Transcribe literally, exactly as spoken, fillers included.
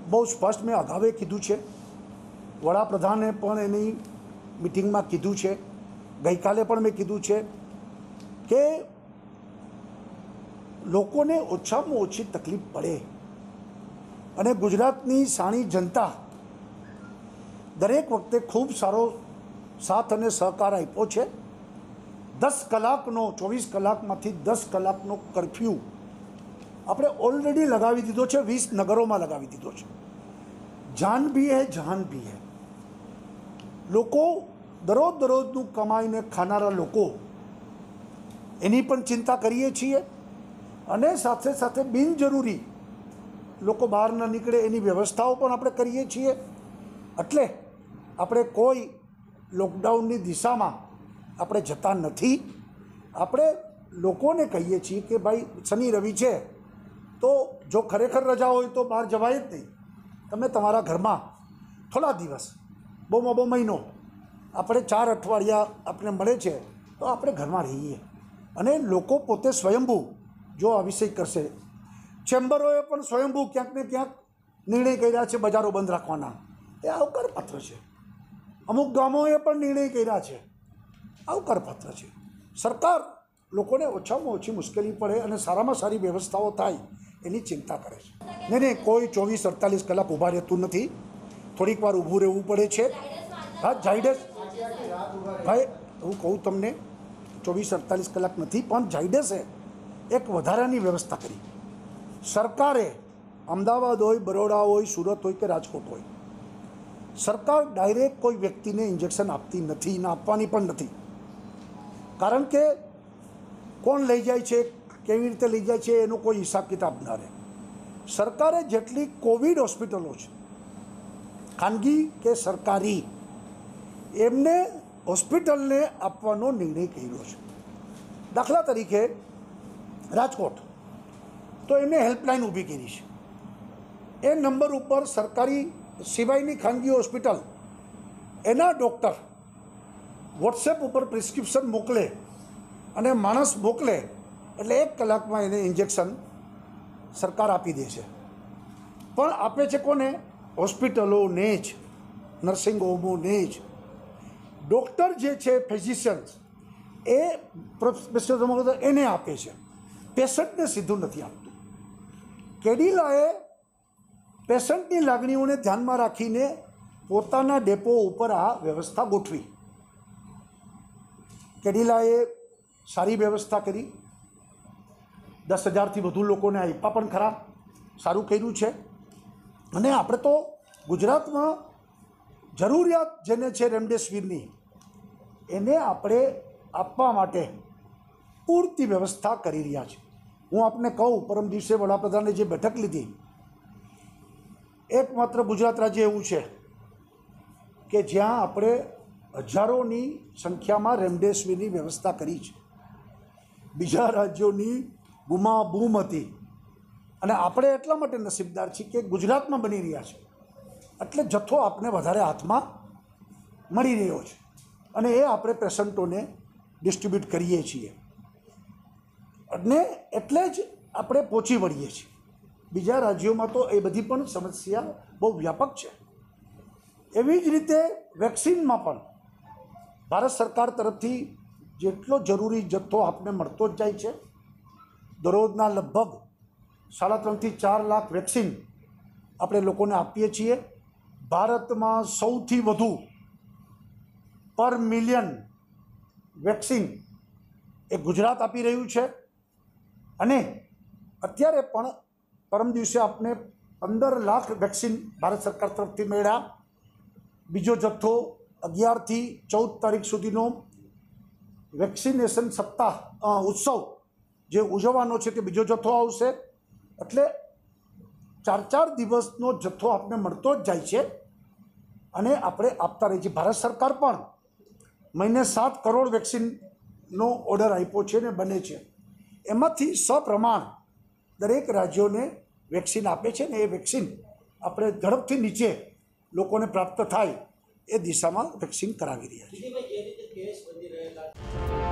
बहुत स्पष्ट मैं अगावे कीधुं छे, वडाप्रधाने पण एनी मीटिंगमां कीधुं छे, गई काले पण मैं कीधुं छे के लोकोने ओछामां ओછી तकलीफ पड़े अने गुजरातनी साणी जनता दरेक वखते खूब सारो साथ अने सहकार आप्यो छे। दस कलाकनो चौवीस कलाकमांथी दस कलाकनो कर्फ्यू આપણે ઓલરેડી લગાવી દીધો છે, વીસ નગરોમાં લગાવી દીધો છે। જાન બી હે જહાન બી હે। લોકો દરોજ દરોજનું કમાઈને ખાનારા લોકો એની પણ ચિંતા કરીએ છીએ અને સાથે સાથે બિનજરૂરી લોકો બહાર ન નીકળે એની વ્યવસ્થાઓ પણ આપણે કરીએ છીએ। એટલે આપણે કોઈ લોકડાઉનની દિશામાં આપણે જતા નથી। આપણે લોકોને કહીએ છીએ કે ભાઈ શનિ રવિ છે तो जो खरेखर रजा हो तो बहार जवाय ज नहीं। तमे तमारा घर में थोड़ा दिवस बहु बहु महीनो अपने चार अठवाडिया अपने मळे छे तो अपने घर में रहीए अने लोको पोते स्वयंभू जो आ विषय करशे। चेम्बरोए पण स्वयंभू क्यांक ने क्यांक निर्णय कर्या छे बजारो बंध राखवाना, ए आवकार पात्र छे। अमुक गामोए पण निर्णय कर्या छे, आवकार पात्र छे। सरकार लोकोने ओछामां ओછી मुश्केली पड़े अने सारामां सारी व्यवस्थाओ थाय एनी चिंता करे छे। नहीं नहीं कोई चौवीस अड़तालीस कलाक ऊभा रहतुं नथी, थोड़ीक वार ऊभું રહેવું પડે છે। हाँ झायडस भाई हूँ कहूँ तमने चौवीस अड़तालीस कलाक नहीं पण झायडसे एक वधारानी व्यवस्था करी। सरकारे अमदावाद होय, बरोड़ा होय, सूरत होय के राजकोट होय, सरकार डायरेक्ट कोई व्यक्ति ने इंजेक्शन आपती नहीं, ना आपवानी पण नहीं। कारण के कोण लई जाय छे, केवी रीते लई जाय छे एनो कोई हिसाब किताब न रहे। सरकारे जेटली कोविड होस्पिटलो छे खानगी के सरकारी एमने होस्पिटल ने आपवानो निर्णय कर्यो छे। दाखला तरीके राजकोट तो एमने हेल्पलाइन ऊभी करी छे। ए नंबर पर सरकारी सिवायनी खानगी होस्पिटल एना डॉक्टर वॉट्सएप पर प्रिस्क्रिप्शन मोकले अने माणस मोकले एटले एक कलाक में एने इंजेक्शन सरकार आपी दे छे। पण आपे छे कोने? होस्पिटलों ने ज, नर्सिंग होमों ने ज। डॉक्टर जे छे फिजिशियन्स ए प्रोफेशनल एने आपे छे, पेशंटने सीधुं नथी आपतुं। केडिलाए पेशंटनी लागणीओने ध्यानमां राखीने पोताना डेपो उपर आ व्यवस्था गोठवी। केडिलाए सारी व्यवस्था करी, दस हज़ार थी वधु लोकोने आप्या पण खरा, सारूं कर्युं छे। अने आपणे तो गुजरातमां जरूरियात जेने छे रेमडेसिविરની एने आपणे आपवा माटे पूरती व्यवस्था करी रह्या छे। हूँ आपने कहूँ परम दिवसे वडाप्रधाने जे बैठक लीधी, एकमात्र गुजरात राज्य एवुं छे के ज्यां आपणे हजारोनी संख्यामां रेमडेसिविરની व्यवस्था करी छे। बीजा राज्योनी बूमाबूम हती अने आपणे એટલા માટે નસીબદાર છીએ કે ગુજરાતમાં બની રહ્યા છે, એટલે જથ્થો આપણે વધારે હાથમાં મળી રહ્યો છે અને એ આપણે પેશન્ટોને ડિસ્ટ્રીબ્યુટ કરીએ છીએ અને એટલે જ આપણે પહોંચી વળીએ છીએ। બીજા રાજ્યોમાં તો એ બધી પણ સમસ્યા બહુ વ્યાપક છે। એવી જ રીતે વેક્સિનમાં પણ ભારત સરકાર તરફથી જેટલો જરૂરી જથ્થો આપને મળતો જ જાય છે। દરરોજના લગભગ સાડા ત્રણથી ચાર લાખ વેક્સિન આપણે લોકોને આપીએ છીએ। ભારતમાં સૌથી વધુ પર મિલિયન વેક્સિન એ ગુજરાત આપી રહ્યું છે અને અત્યારે પણ પરમ દિવસે આપણે પંદર લાખ વેક્સિન ભારત સરકાર તરફથી મળ્યા। બીજો જથ્થો અગિયારથી ચૌદ તારીખ સુધીનો વેક્સિનેશન સપ્તાહ उत्सव જે ઉજવવાનો છે તે બીજો જથ્થો આવશે। એટલે ચાર ચાર દિવસનો જથ્થો આપણે મળતો જ જાય છે અને આપણે આપતા રહીએ છીએ। ભારત સરકાર પણ મહિને સાત કરોડ વેક્સિનનો ઓર્ડર આપ્યો છે ને બને છે, એમાંથી સપ્રમાણ દરેક રાજ્યોને વેક્સિન આપે છે ને એ વેક્સિન આપણે ઝડપથી નીચે લોકોને પ્રાપ્ત થાય એ દિશામાં વેક્સિન કરાવી રહ્યા છીએ।